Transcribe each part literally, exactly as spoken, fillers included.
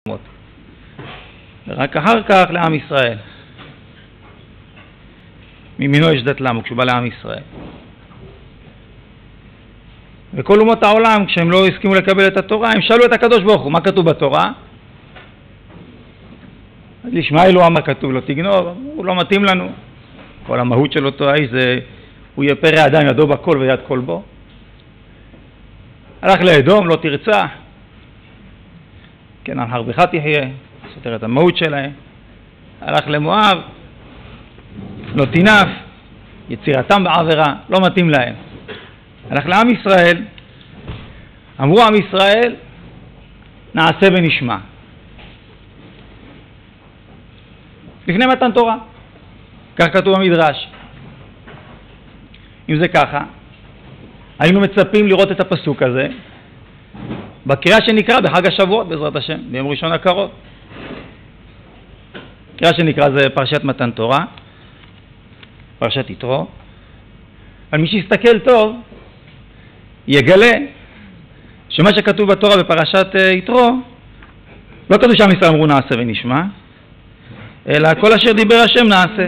ורק אחר כך לעם ישראל. מימינו יש דת למה, כשהוא בא לעם ישראל. וכל אומות העולם, כשהם לא הסכימו לקבל את התורה, הם שאלו את הקדוש ברוך הוא, מה כתוב בתורה? אז לישמעאל אמר כתוב לו, תגנוב, הוא לא מתאים לנו. כל המהות של אותו האיש זה, הוא יהיה פרא אדם ידו בכל ויד כל בו. הלך לאדום, לא תרצח. כן, על חרבך תחיה, סותר את המהות שלהם. הלך למואב, לא תינף, יצירתם בעבירה, לא מתאים להם. הלך לעם ישראל, אמרו עם ישראל, נעשה ונשמע. לפני מתן תורה, כך כתוב במדרש. אם זה ככה, היינו מצפים לראות את הפסוק הזה בקריאה שנקרא בחג השבועות בעזרת השם, ביום ראשון הקרוב. קריאה שנקרא זה פרשת מתן תורה, פרשת יתרו. אבל מי שיסתכל טוב יגלה שמה שכתוב בתורה בפרשת יתרו לא כתוב שעם ישראל אמרו נעשה ונשמע, אלא כל אשר דיבר השם נעשה.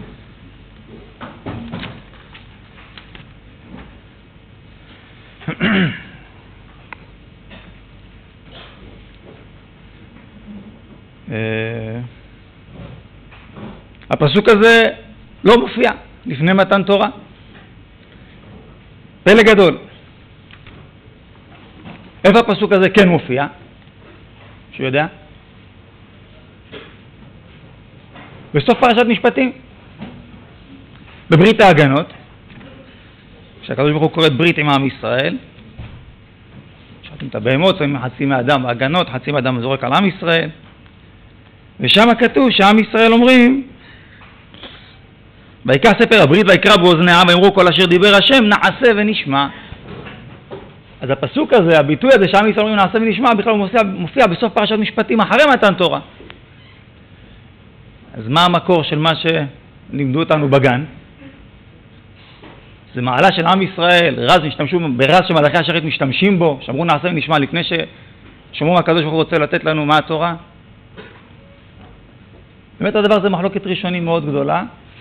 הפסוק הזה לא מופיע לפני מתן תורה. פלא גדול. איפה הפסוק הזה כן מופיע? שהוא יודע? בסוף פרשת משפטים. בברית ההגנות. כשהקדוש ברוך הוא קורא ברית עם עם ישראל. שואלים את הבהמות, שמים חצי מהאדם בהגנות, חצי מהאדם זורק על עם ישראל. ושם כתוב שעם ישראל אומרים, ויקרא ספר הברית ויקרא באוזני העם ואמרו כל אשר דיבר השם נעשה ונשמע. אז הפסוק הזה, הביטוי הזה שעם ישראל אומרים נעשה ונשמע, בכלל מופיע, מופיע בסוף פרשת משפטים אחרי מתן תורה. אז מה המקור של מה שלימדו אותנו בגן? זה מעלה של עם ישראל, רז משתמשו, ברז שמלאכי השרת משתמשים בו, שאמרו נעשה ונשמע לפני ששמעו הקדוש ברוך הוא רוצה לתת לנו מה התורה. באמת הדבר זה מחלוקת ראשונים מאוד גדולה.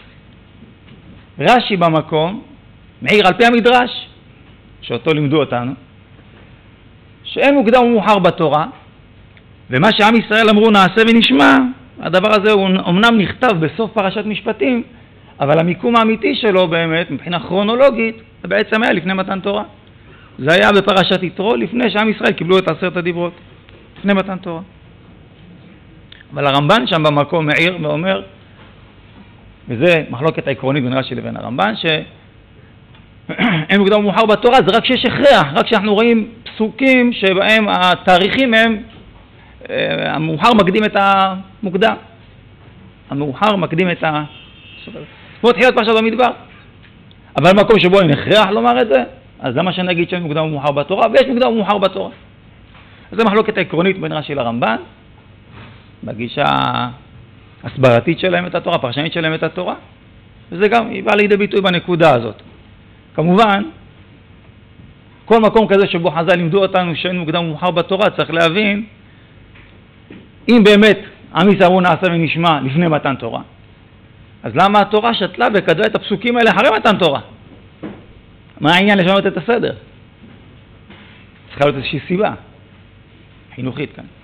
רש"י במקום מעיר על פי המדרש שאותו לימדו אותנו שאין מוקדם ומאוחר בתורה, ומה שעם ישראל אמרו נעשה ונשמע, הדבר הזה הוא אמנם נכתב בסוף פרשת משפטים, אבל המיקום האמיתי שלו באמת מבחינה כרונולוגית זה בעצם היה לפני מתן תורה. זה היה בפרשת יתרו לפני שעם ישראל קיבלו את עשרת הדיברות, לפני מתן תורה. אבל הרמב"ן שם במקום מעיר ואומר, וזה מחלוקת העקרונית בין רש"י לבין הרמב"ן, שאין מוקדם ומאוחר בתורה, זה רק שיש הכרח, רק שאנחנו רואים פסוקים שבהם התאריכים הם, המאוחר מקדים את המוקדם. המאוחר מקדים את ה... כמו תחילת פרשת במדבר. אבל במקום שבו אין הכרח לומר את זה, אז למה שנגיד שאין מוקדם ומאוחר בתורה, ויש מוקדם ומאוחר בתורה. אז זה מחלוקת העקרונית בין רש"י לרמב"ן, בגישה הסברתית שלהם את התורה, הפרשנית שלהם את התורה, וזה גם בא לידי ביטוי בנקודה הזאת. כמובן, כל מקום כזה שבו חז"ל לימדו אותנו שאין מוקדם ומאוחר בתורה, צריך להבין, אם באמת עם ישראל אמרו נעשה ונשמע לפני מתן תורה, אז למה התורה שתלה וכתבה את הפסוקים האלה אחרי מתן תורה? מה העניין לשנות את הסדר? צריכה להיות איזושהי סיבה חינוכית כאן.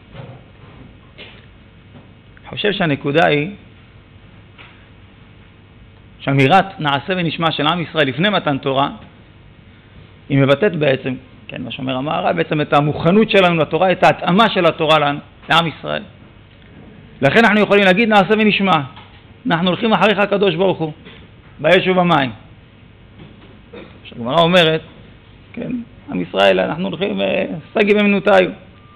אני חושב שהנקודה היא שאמירת נעשה ונשמע של עם ישראל לפני מתן תורה היא מבטאת בעצם, כן, מה שאומר המהר"ל, בעצם את המוכנות שלנו לתורה, את ההתאמה של התורה לנו, לעם ישראל. לכן אנחנו יכולים להגיד נעשה ונשמע, אנחנו הולכים אחריך הקדוש ברוך הוא באש ובמים. שהגמרא אומרת, כן, עם ישראל אנחנו הולכים סגי במנותיו.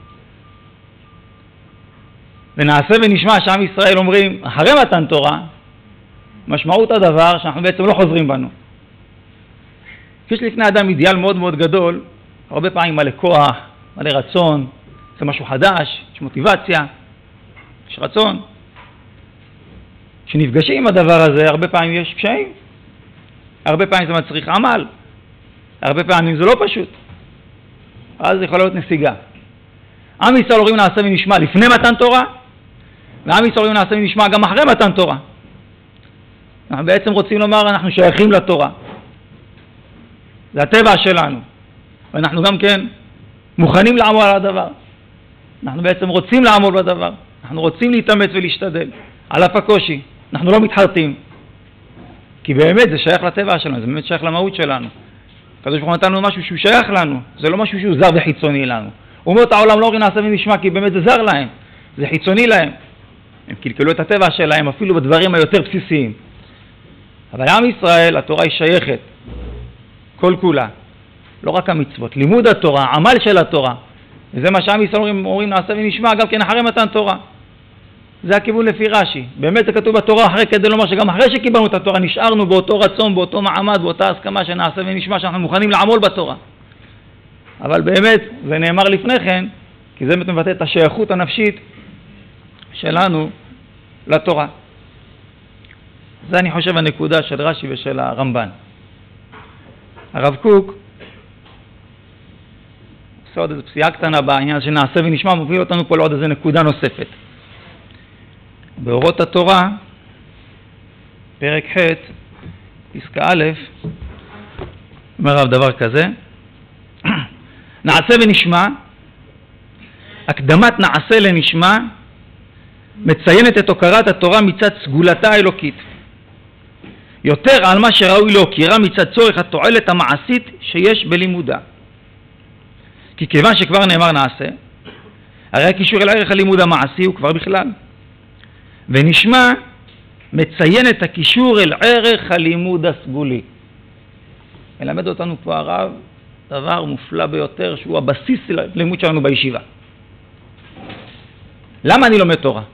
ונעשה ונשמע שעם ישראל אומרים אחרי מתן תורה, משמעות הדבר שאנחנו בעצם לא חוזרים בנו. יש לפני אדם אידיאל מאוד מאוד גדול, הרבה פעמים מלא כוח, מלא רצון, זה משהו חדש, יש מוטיבציה, יש רצון. כשנפגשים עם הדבר הזה, הרבה פעמים יש קשיים, הרבה פעמים זה מצריך עמל, הרבה פעמים זה לא פשוט, אז זה יכול להיות נסיגה. עם ישראל אומרים נעשה ונשמע לפני מתן תורה, ועם ישראל אומרים נעשה ונשמע גם אחרי מתן תורה. אנחנו בעצם רוצים לומר, אנחנו שייכים לתורה. זה הטבע שלנו. ואנחנו גם כן מוכנים לעמול על הדבר. אנחנו בעצם רוצים לעמול בדבר. אנחנו רוצים להתאמץ ולהשתדל. על אף הקושי. אנחנו לא מתחרטים. כי באמת זה שייך לטבע שלנו, זה באמת שייך למהות שלנו. הקדוש ברוך הוא נתן לנו משהו שהוא שייך לנו. זה לא משהו שהוא זר וחיצוני לנו. אומות העולם לא אומרים נעשה ונשמע, כי באמת זה זר להם. זה חיצוני להם. הם קלקלו את הטבע שלהם אפילו בדברים היותר בסיסיים. אבל עם ישראל, התורה היא שייכת. כל כולה. לא רק המצוות. לימוד התורה, עמל של התורה. וזה מה שעם ישראל אומרים, אומרים נעשה ונשמע, גם כן אחרי מתן תורה. זה הכיוון לפי רש"י. באמת זה כתוב בתורה אחרי, כדי לומר שגם אחרי שקיבלנו את התורה, נשארנו באותו רצון, באותו מעמד, באותה הסכמה שנעשה ונשמע, שאנחנו מוכנים לעמול בתורה. אבל באמת, זה נאמר לפני כן, כי זה מבטא את השייכות הנפשית שלנו לתורה. זה אני חושב הנקודה של רש"י ושל הרמב"ן. הרב קוק עושה עוד איזו פסיעה קטנה בעניין שנעשה ונשמע, מוביל אותנו פה לעוד איזו נקודה נוספת. באורות התורה, פרק ח', פסקה א', אומר הרב דבר כזה, נעשה ונשמע, הקדמת נעשה לנשמע, מציינת את הוקרת התורה מצד סגולתה האלוקית. יותר על מה שראוי להוקירה מצד צורך התועלת המעשית שיש בלימודה. כי כיוון שכבר נאמר נעשה, הרי הקישור אל הערך הלימוד המעשי הוא כבר בכלל. ונשמע מציין את הקישור אל ערך הלימוד הסגולי. מלמד אותנו פה הרב דבר מופלא ביותר, שהוא הבסיס ללימוד שלנו בישיבה. למה אני לומד תורה?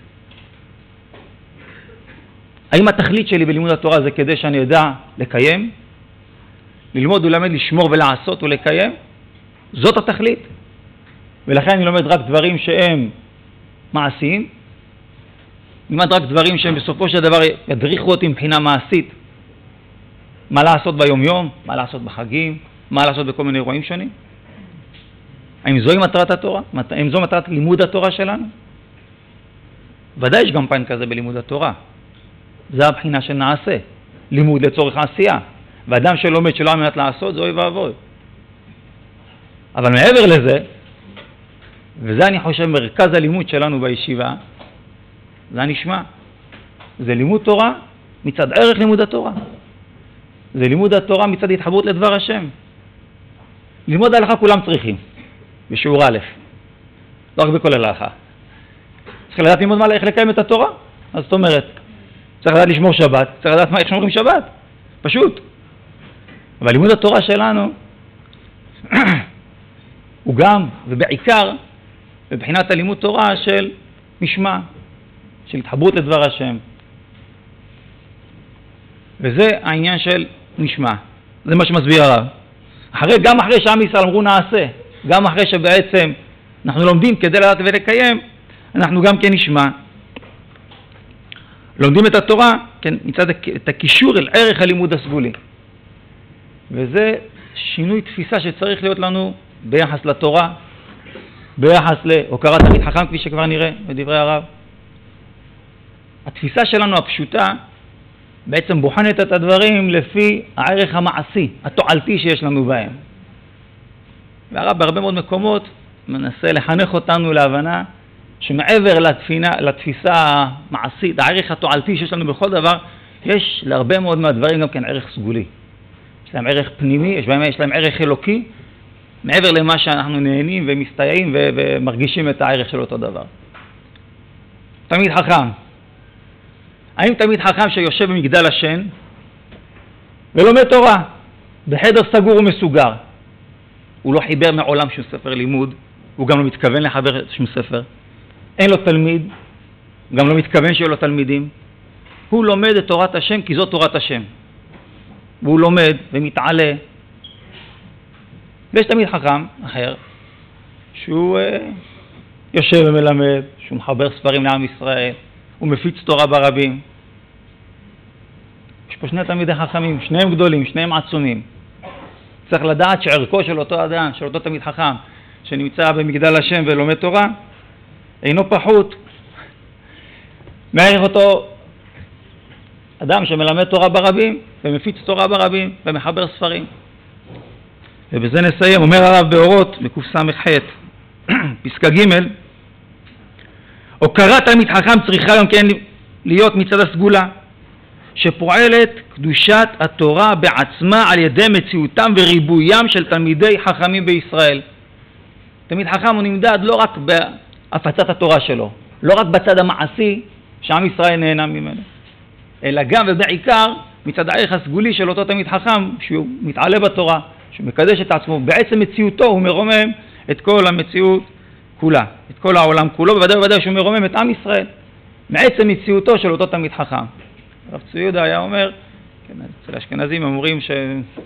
האם התכלית שלי בלימוד התורה זה כדי שאני יודע לקיים? ללמוד ולמד, לשמור ולעשות ולקיים? זאת התכלית. ולכן אני לומד רק דברים שהם מעשיים. ללמד רק דברים שהם בסופו של דבר ידריכו אותי מבחינה מעשית. מה לעשות ביום יום, מה לעשות בחגים, מה לעשות בכל מיני אירועים שונים. האם זוהי מטרת התורה? האם זו מטרת לימוד התורה שלנו? ודאי יש גם פן כזה בלימוד התורה. זה הבחינה של נעשה. לימוד לצורך העשייה. ואדם שלומד שלא על מנת לעשות, זה אוי ואבוי. אבל מעבר לזה, וזה אני חושב מרכז הלימוד שלנו בישיבה, זה הנשמע. זה לימוד תורה מצד ערך לימוד התורה. זה לימוד התורה מצד התחברות לדבר השם. ללמוד ההלכה כולם צריכים, בשיעור א', לא רק בכל ההלכה. צריך לדעת ללמוד מה, איך לקיים את התורה. אז זאת אומרת, צריך לדעת לשמור שבת, צריך לדעת מה, איך שומרים שבת. פשוט. אבל לימוד התורה שלנו, הוא גם, ובעיקר, בבחינת הלימוד תורה של משמע, של התחברות לדבר השם. וזה העניין של נשמע. זה מה שמסביר הרב. אחרי, גם אחרי שעם ישראל אמרו נעשה, גם אחרי שבעצם אנחנו לומדים כדי לדעת ולקיים, אנחנו גם כן נשמע. לומדים את התורה, כן, מצד את הקישור אל ערך הלימוד הסגולי. וזה שינוי תפיסה שצריך להיות לנו ביחס לתורה, ביחס להוקרת תלמיד חכם, כפי שכבר נראה בדברי הרב. התפיסה שלנו הפשוטה בעצם בוחנת את הדברים לפי הערך המעשי, התועלתי שיש לנו בהם. והרב בהרבה מאוד מקומות מנסה לחנך אותנו להבנה שמעבר לתפינה, לתפיסה המעשית, הערך התועלתי שיש לנו בכל דבר, יש להרבה מאוד מהדברים גם כן ערך סגולי. יש להם ערך פנימי, יש להם, יש להם ערך אלוקי, מעבר למה שאנחנו נהנים ומסתייעים ו- ומרגישים את הערך של אותו דבר. תלמיד חכם. האם תלמיד חכם שיושב במגדל השן ולומד תורה בחדר סגור ומסוגר, הוא לא חיבר מעולם שום ספר לימוד, הוא גם לא מתכוון לחבר שום ספר, אין לו תלמיד, גם לא מתכוון שיהיו לו תלמידים, הוא לומד את תורת השם כי זאת תורת השם, והוא לומד ומתעלה. ויש תלמיד חכם אחר שהוא uh, יושב ומלמד, שהוא מחבר ספרים לעם ישראל, הוא מפיץ תורה ברבים. יש פה שני תלמידי חכמים, שניהם גדולים, שניהם עצומים. צריך לדעת שערכו של אותו אדם, של אותו תלמיד חכם, שנמצא במגדל השם ולומד תורה, אינו פחות. מעריך אותו אדם שמלמד תורה ברבים, ומפיץ תורה ברבים, ומחבר ספרים. ובזה נסיים. אומר הרב באורות, בקס"ח, פסקה ג', הוקרת תלמיד חכם צריכה גם כן להיות מצד הסגולה, שפועלת קדושת התורה בעצמה על ידי מציאותם וריבוים של תלמידי חכמים בישראל. תלמיד חכם הוא נמדד לא רק בהפצת התורה שלו, לא רק בצד המעשי שעם ישראל נהנה ממנו, אלא גם ובעיקר מצד הערך הסגולי של אותו תלמיד חכם, שהוא מתעלה בתורה, שהוא מקדש את עצמו. בעצם מציאותו הוא מרומם את כל המציאות כולה, את כל העולם כולו, בוודאי ובוודאי שהוא מרומם את עם ישראל, מעצם מציאותו של אותו תלמיד חכם. הרב צבי יהודה היה אומר, כן, אצל האשכנזים אומרים ש...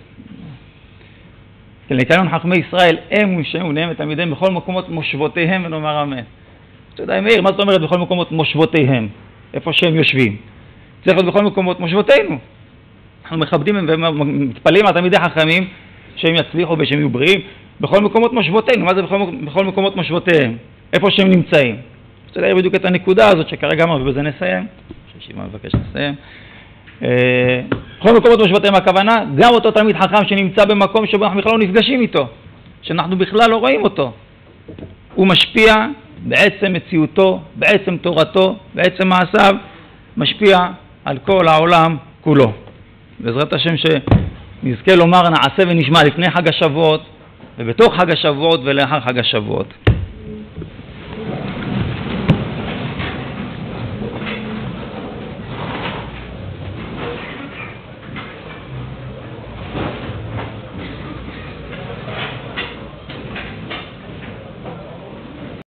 כן, להתעלון חכמי ישראל, הם ושהם ותלמידיהם בכל מקומות מושבותיהם, ונאמר אמן. אתה יודע, מאיר, מה זאת אומרת בכל מקומות מושבותיהם? איפה שהם יושבים? צריך להיות בכל מקומות מושבותינו. אנחנו מכבדים ומתפללים על תלמידי חכמים שהם יצליחו ושהם יהיו בריאים בכל מקומות מושבותינו. מה זה בכל, בכל מקומות מושבותיהם? איפה שהם נמצאים? רוצה להעיר בדיוק את הנקודה הזאת שכרגע אמר, ובזה נסיים. שישימה מבקש לסיים. בכל מקומות מושבותיהם הכוונה, גם אותו תלמיד חכם שנמצא במקום שבו אנחנו בכלל לא נפגשים איתו, שאנחנו בכלל לא רואים אותו. הוא משפיע בעצם מציאותו, בעצם תורתו, בעצם מעשיו, משפיע על כל העולם כולו. בעזרת השם שנזכה לומר נעשה ונשמע לפני חג השבועות, ובתוך חג השבועות ולאחר חג השבועות.